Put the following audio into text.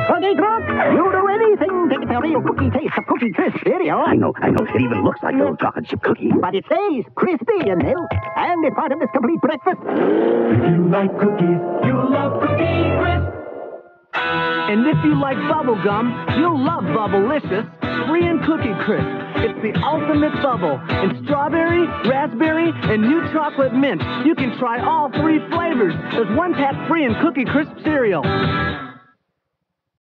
Cookie Crook, you'll do anything to get the real cookie taste of Cookie Crisp cereal. I know. It even looks like those chocolate chip cookies. But it says crispy in milk, and it's part of this complete breakfast. If you like cookies, you'll love Cookie Crisp. And if you like bubble gum, you'll love Bubblicious, free and Cookie Crisp. It's the ultimate bubble. In strawberry, raspberry, and new chocolate mint. You can try all 3 flavors. There's 1 pack free in Cookie Crisp cereal.